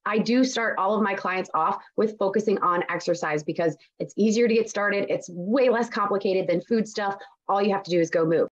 I do start all of my clients off with focusing on exercise because it's easier to get started. It's way less complicated than food stuff. All you have to do is go move.